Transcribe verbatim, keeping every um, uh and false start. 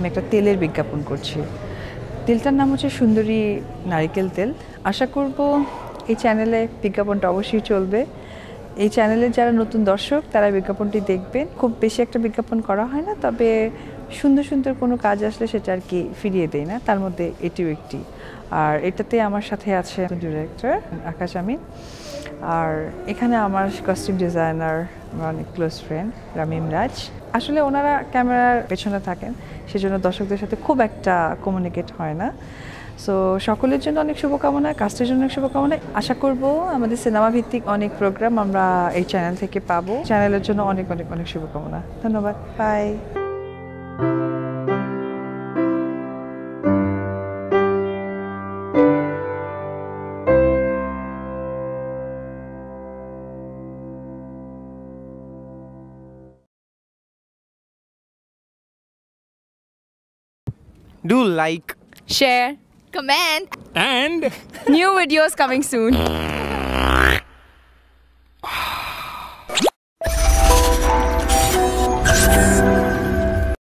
আমি একটা তেলের বিজ্ঞাপন করছি। তেলটার নাম হচ্ছে সুন্দরী নারিকেল তেল। আশা করব এই চ্যানেলে বিজ্ঞাপনটা অবশ্যই চলবে। এই চ্যানেলের যারা নতুন দর্শক তারা বিজ্ঞাপনটি দেখবেন। খুব বেশি একটা বিজ্ঞাপন করা হয় না, তবে সুন্দর সুন্দর কোনো কাজ আসলে সেটা আর কি ফিরিয়ে দেয় না, তার মধ্যে এটিও একটি। আর এটাতে আমার সাথে আছে ডিরেক্টর আকাশ আমিন, আর এখানে আমার কস্টিউম ডিজাইনার আমার অনেক ক্লোজ ফ্রেন্ড রামিম রাজ। আসলে ওনারা ক্যামেরার পেছনে থাকেন, সেজন্য দর্শকদের সাথে খুব একটা কমিউনিকেট হয় না। সো সকলের জন্য অনেক শুভকামনা, কাস্টের জন্য অনেক শুভকামনা। আশা করব আমাদের সিনেমা ভিত্তিক অনেক প্রোগ্রাম আমরা এই চ্যানেল থেকে পাবো। চ্যানেলের জন্য অনেক অনেক অনেক শুভকামনা। ধন্যবাদ, bye. Do like, share, comment, and new videos coming soon.